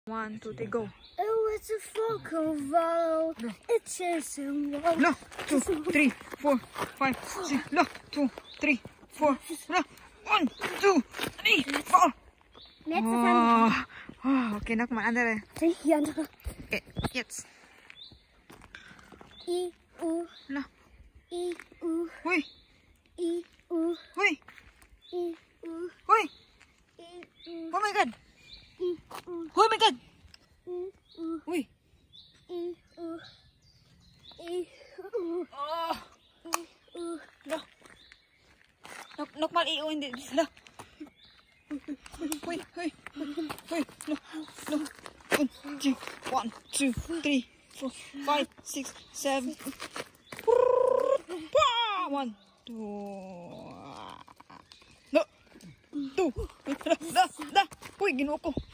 1, 2, 3, go. Oh, it's a Falco. No. It is a wall. No, 2, 3, 4, 5, 6. No, 2, 3, 4. No, 1, 2, 3, 4. Letzte Sandra. Oh, okay, nochmal andere. Die andere. Jetzt. I, U. No. I, U. Hui, I, U. hui, I, U. hui. I, U. Oh my god. I, U. Oh my god. I, U. Hui. I, U. I, U. Oh. I, U. No. Nokmal iyo hindi. No. Hui, hui. Hui. No. No. 1, 2, 3, 4, 5, 6, 7. 1, 2. No. 2. Da. Uy, ginuo ko.